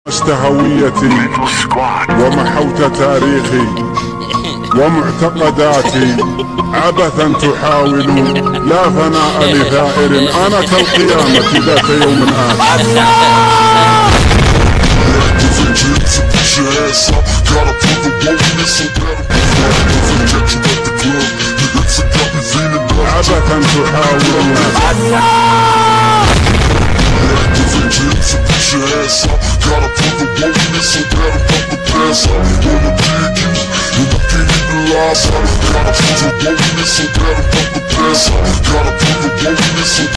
لمست هويتي ومحوت تاريخي ومعتقداتي عبثا تحاول لا ثناء لثائر. أنا كالقيامة ذات يوم آخر. عبثا تحاول gotta put the wokeness so bad about the past. I wanna dig you, and I can't even lie. Gotta put the wokeness so bad about the past. Gotta put the wokeness so